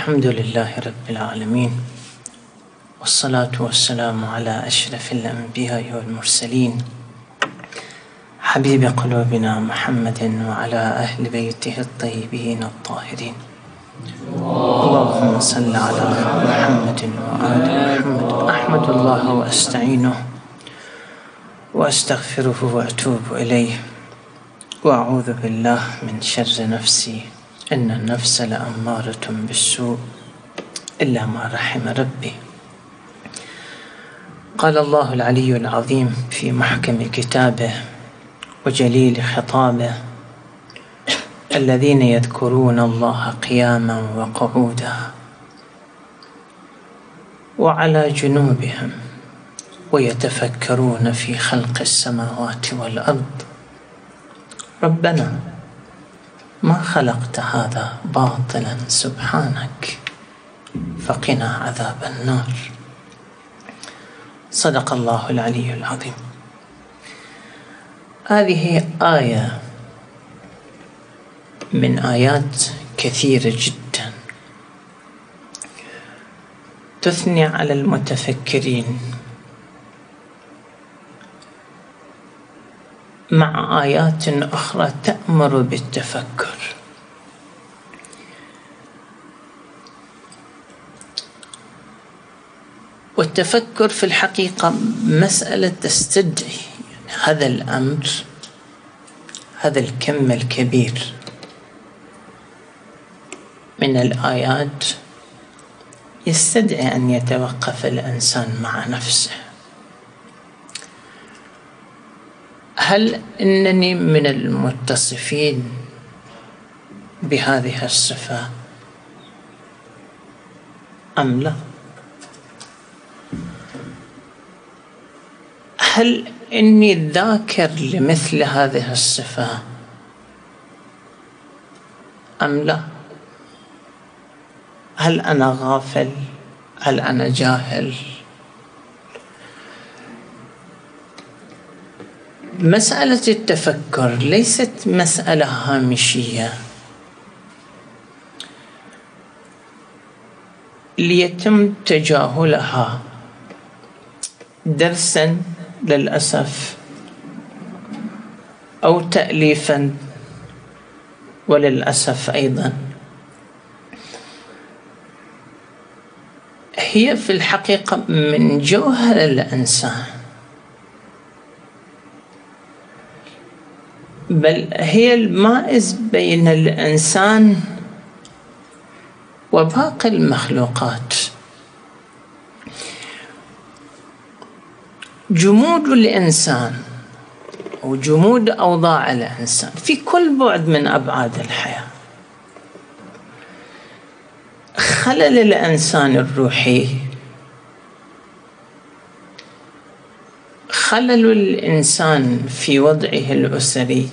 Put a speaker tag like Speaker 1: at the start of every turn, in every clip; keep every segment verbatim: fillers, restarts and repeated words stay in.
Speaker 1: الحمد لله رب العالمين، والصلاة والسلام على أشرف الأنبياء والمرسلين حبيب قلوبنا محمد وعلى أهل بيته الطيبين الطاهرين. اللهم صل على محمد وآل محمد. أحمد الله وأستعينه وأستغفره وأتوب إليه، وأعوذ بالله من شر نفسي إن النفس لأمارة بالسوء إلا ما رحم ربي. قال الله العلي العظيم في محكم كتابه وجليل خطابه: الذين يذكرون الله قياما وقعودا وعلى جنوبهم ويتفكرون في خلق السماوات والأرض ربنا ما خلقت هذا باطلا سبحانك فقنا عذاب النار. صدق الله العلي العظيم. هذه آية من آيات كثيرة جدا تثني على المتفكرين، مع آيات أخرى تأمر بالتفكر. والتفكر في الحقيقة مسألة تستدعي هذا الأمر، هذا الكم الكبير من الآيات يستدعي أن يتوقف الإنسان مع نفسه. هل إنني من المتصفين بهذه الصفة أم لا؟ هل إني ذاكر لمثل هذه الصفة أم لا؟ هل أنا غافل؟ هل أنا جاهل؟ مسألة التفكر ليست مسألة هامشية ليتم تجاهلها درسا للأسف أو تأليفا وللأسف أيضا. هي في الحقيقة من جوهر الإنسان، بل هي المائز بين الإنسان وباقي المخلوقات. جمود الإنسان وجمود أوضاع الإنسان في كل بعد من أبعاد الحياة، خلل الإنسان الروحي، خلل الإنسان في وضعه الأسري،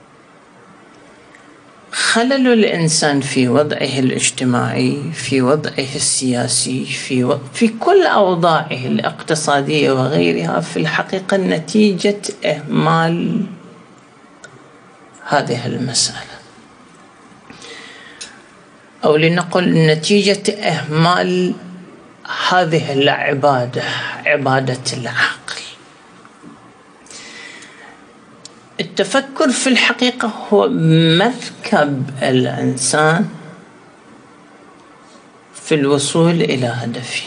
Speaker 1: خلل الإنسان في وضعه الاجتماعي، في وضعه السياسي، في و... في كل أوضاعه الاقتصادية وغيرها، في الحقيقة نتيجة إهمال هذه المسألة، أو لنقل نتيجة إهمال هذه العبادة، عبادة العقل. التفكر في الحقيقة هو مركب الإنسان في الوصول إلى هدفه،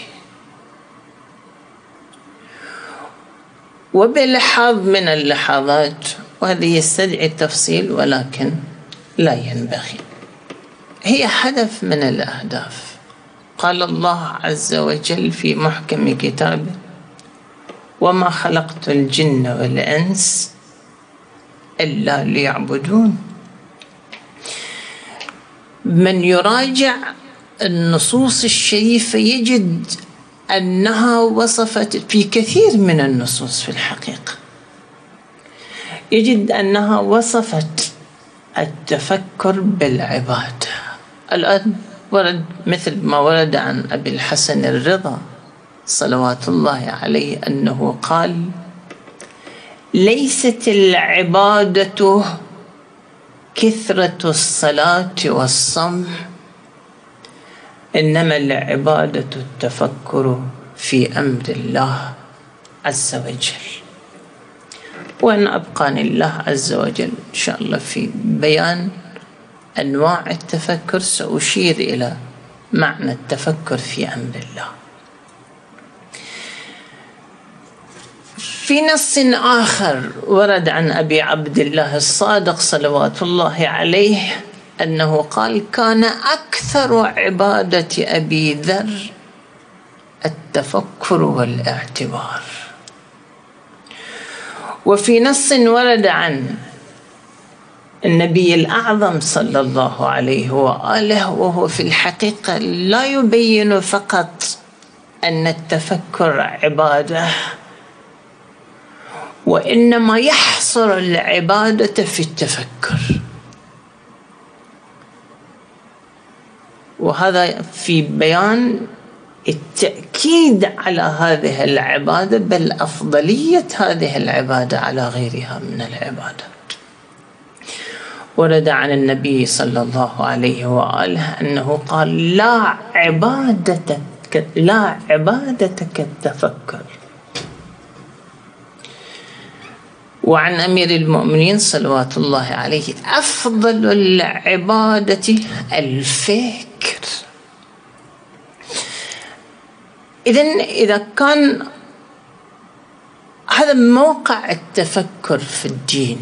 Speaker 1: وبلحاظ من اللحظات، وهذا يستدعي التفصيل ولكن لا ينبغي، هي هدف من الأهداف. قال الله عز وجل في محكم كتابه: وما خلقت الجن والإنس إلا ليعبدون. من يراجع النصوص الشريفة يجد أنها وصفت في كثير من النصوص، في الحقيقة يجد أنها وصفت التفكر بالعبادة. الآن ورد مثل ما ورد عن أبي الحسن الرضا صلوات الله عليه أنه قال: ليست العبادة كثرة الصلاة والصوم إنما العبادة التفكر في أمر الله عز وجل. وأنا أبقاني الله عز وجل إن شاء الله في بيان أنواع التفكر سأشير إلى معنى التفكر في أمر الله. في نص آخر ورد عن أبي عبد الله الصادق صلوات الله عليه أنه قال: كان أكثر عبادة أبي ذر التفكر والاعتبار. وفي نص ورد عن النبي الأعظم صلى الله عليه وآله، وهو في الحقيقة لا يبين فقط أن التفكر عبادة، وإنما يحصر العبادة في التفكر. وهذا في بيان التأكيد على هذه العبادة، بل أفضلية هذه العبادة على غيرها من العبادات. ورد عن النبي صلى الله عليه وآله أنه قال: لا عبادة لا عبادة كالتفكر. وعن أمير المؤمنين صلوات الله عليه: أفضل العبادة الفكر. إذن إذا كان هذا موقع التفكر في الدين،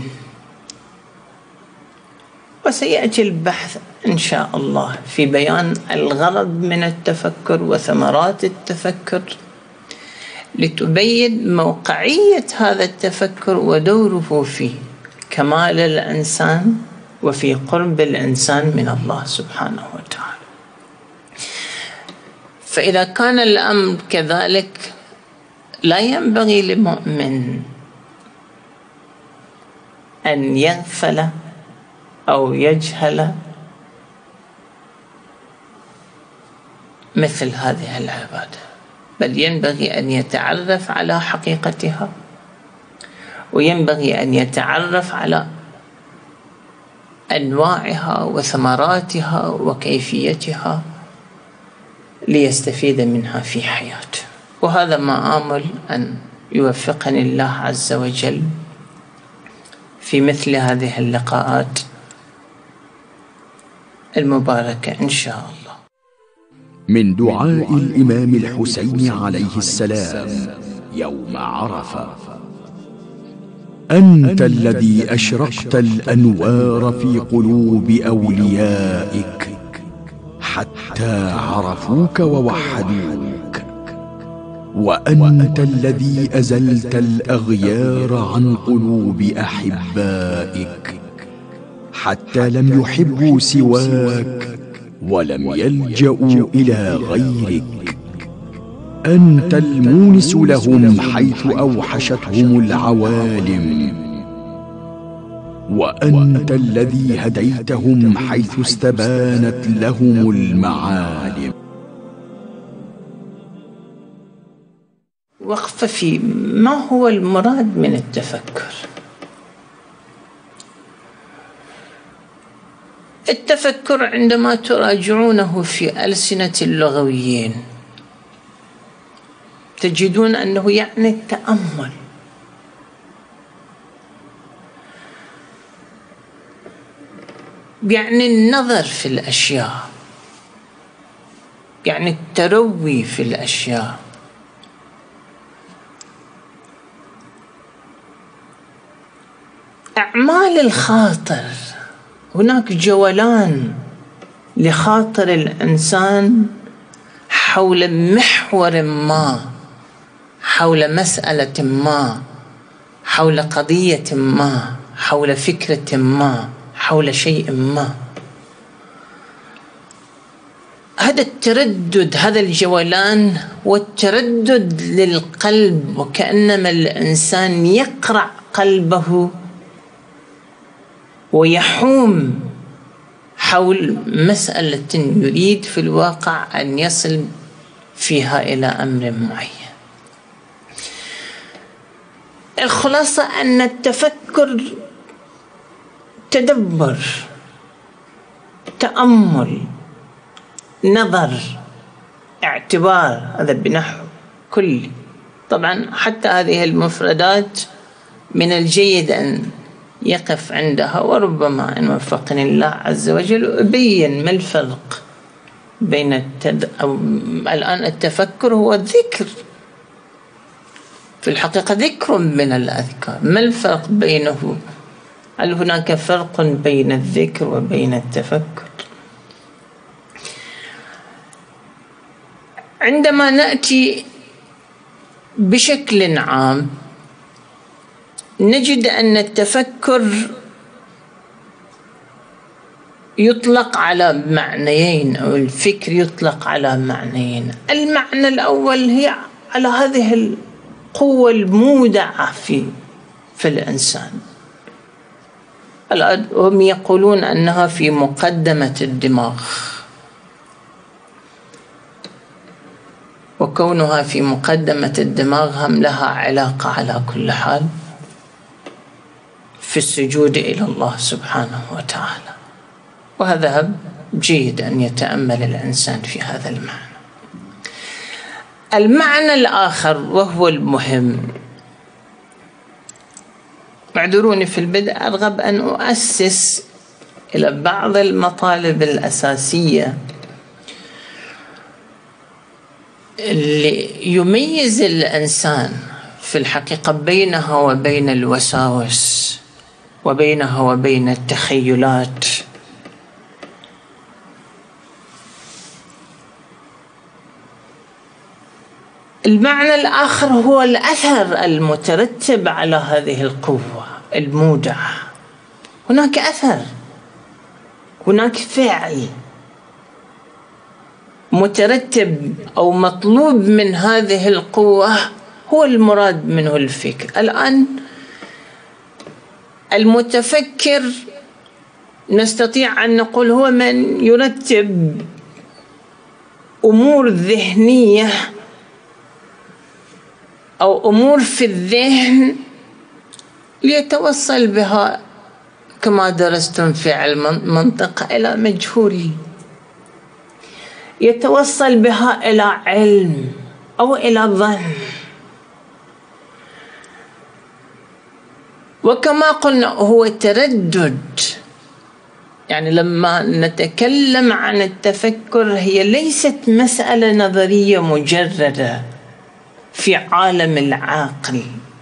Speaker 1: وسيأتي البحث إن شاء الله في بيان الغرض من التفكر وثمرات التفكر، لتبين موقعية هذا التفكر ودوره في كمال الإنسان وفي قرب الإنسان من الله سبحانه وتعالى. فإذا كان الأمر كذلك، لا ينبغي لمؤمن أن يغفل أو يجهل مثل هذه العبادة، بل ينبغي أن يتعرف على حقيقتها، وينبغي أن يتعرف على أنواعها وثمراتها وكيفيتها ليستفيد منها في حياته. وهذا ما آمل أن يوفقني الله عز وجل في مثل هذه اللقاءات المباركة إن شاء الله.
Speaker 2: من دعاء الإمام الحسين عليه السلام يوم عرفة: أنت الذي أشرقت الأنوار في قلوب أوليائك حتى عرفوك ووحدوك، وأنت الذي أزلت الأغيار عن قلوب أحبائك حتى لم يحبوا سواك ولم يلجأوا إلى غيرك. أنت المونس لهم حيث أوحشتهم العوالم، وأنت الذي هديتهم حيث استبانت لهم المعالم.
Speaker 1: وقفة في ما هو المراد من التفكر. التفكر عندما تراجعونه في ألسنة اللغويين تجدون أنه يعني التأمل، يعني النظر في الأشياء، يعني التروي في الأشياء. أعمال الخاطر، هناك جولان لخاطر الإنسان حول محور ما، حول مسألة ما، حول قضية ما، حول فكرة ما، حول شيء ما. هذا التردد، هذا الجولان والتردد للقلب، وكأنما الإنسان يقرع قلبه ويحوم حول مسألة يريد في الواقع أن يصل فيها إلى أمر معين. الخلاصة أن التفكر تدبر، تأمل، نظر، اعتبار، هذا بنحو كلي. طبعا حتى هذه المفردات من الجيد أن يقف عندها، وربما إن وفقني الله عز وجل أبين ما الفرق بين التد... أو الآن التفكر هو الذكر، في الحقيقة ذكر من الأذكار. ما الفرق بينه؟ هل هناك فرق بين الذكر وبين التفكر؟ عندما نأتي بشكل عام نجد أن التفكر يطلق على معنيين، أو الفكر يطلق على معنيين. المعنى الأول هي على هذه القوة المودعة في في الإنسان. هم يقولون أنها في مقدمة الدماغ، وكونها في مقدمة الدماغ هم لها علاقة على كل حال في السجود إلى الله سبحانه وتعالى، وهذا جيد أن يتأمل الإنسان في هذا المعنى. المعنى الآخر وهو المهم، اعذروني في البدء أرغب أن أؤسس إلى بعض المطالب الأساسية اللي يميز الإنسان في الحقيقة بينها وبين الوساوس، وبينها وبين التخيلات. المعنى الآخر هو الأثر المترتب على هذه القوة المودعة. هناك أثر، هناك فعل مترتب أو مطلوب من هذه القوة، هو المراد منه الفكر. الآن المتفكر نستطيع أن نقول هو من يرتب أمور ذهنية أو أمور في الذهن ليتوصل بها كما درستم في علم المنطق إلى مجهول، يتوصل بها إلى علم أو إلى ظن. وكما قلنا هو تردد، يعني لما نتكلم عن التفكر هي ليست مسألة نظرية مجردة في عالم العقل،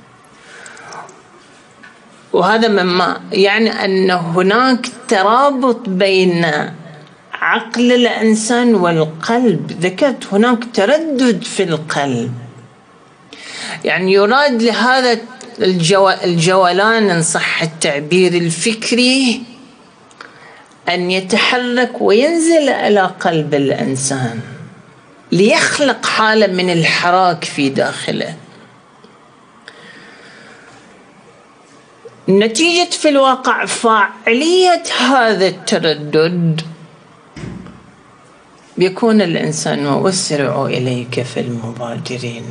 Speaker 1: وهذا مما يعني أن هناك ترابط بين عقل الإنسان والقلب. ذكرت هناك تردد في القلب، يعني يراد لهذا الجو... الجولان إن صح التعبير الفكري أن يتحرك وينزل إلى قلب الإنسان ليخلق حالة من الحراك في داخله. نتيجة في الواقع فاعلية هذا التردد بيكون الإنسان وأسرع إليك في المبادرين.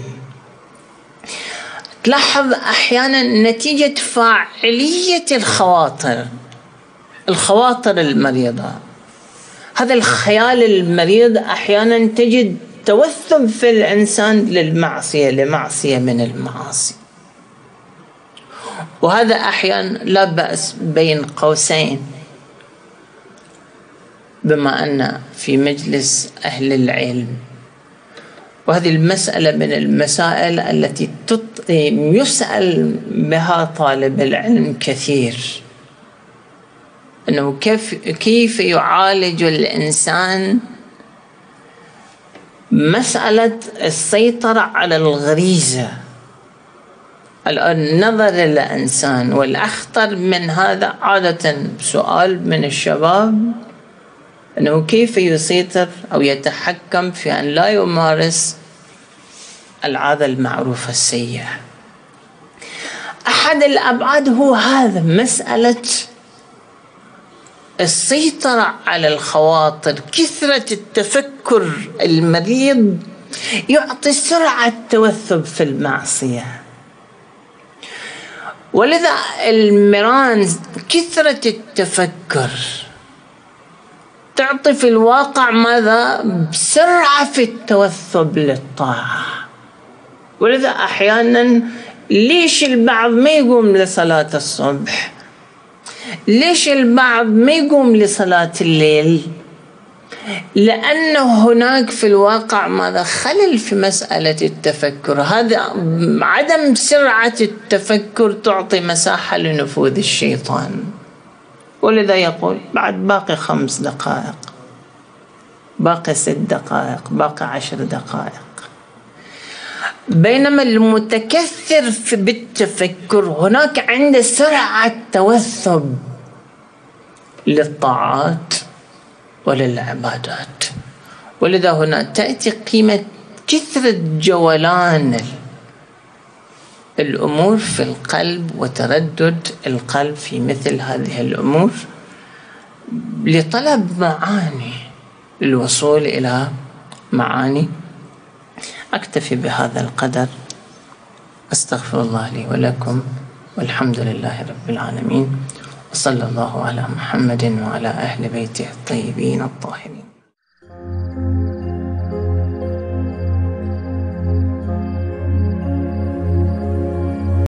Speaker 1: تلاحظ أحيانا نتيجة فاعلية الخواطر، الخواطر المريضة، هذا الخيال المريض أحيانا تجد توثب في الإنسان للمعصية، لمعصية من المعاصي. وهذا أحيانا لا بأس بين قوسين، بما أن في مجلس أهل العلم، وهذه المسألة من المسائل التي يسأل بها طالب العلم كثير، أنه كيف كيف يعالج الإنسان مسألة السيطرة على الغريزة. الآن نظر الإنسان، والأخطر من هذا عادة سؤال من الشباب أنه كيف يسيطر أو يتحكم في أن لا يمارس العادة المعروفة السيئة. أحد الأبعاد هو هذا، مسألة السيطرة على الخواطر. كثرة التفكر المريض يعطي سرعة توثب في المعصية، ولذا المران كثرة التفكر تعطي في الواقع ماذا؟ بسرعة في التوثب للطاعة. ولذا أحيانا ليش البعض ما يقوم لصلاة الصبح؟ ليش البعض ما يقوم لصلاة الليل؟ لأنه هناك في الواقع ماذا؟ خلل في مسألة التفكر. هذا عدم سرعة التفكر تعطي مساحة لنفوذ الشيطان. ولذا يقول بعد باقي خمس دقائق، باقي ست دقائق، باقي عشر دقائق. بينما المتكثر بالتفكر هناك عنده سرعة توثب للطاعات وللعبادات. ولذا هنا تأتي قيمة كثرة جولان الأمور في القلب وتردد القلب في مثل هذه الأمور لطلب معاني، للوصول إلى معاني. أكتفي بهذا القدر، أستغفر الله لي ولكم، والحمد لله رب العالمين، وصلى الله على محمد وعلى أهل بيته الطيبين الطاهرين.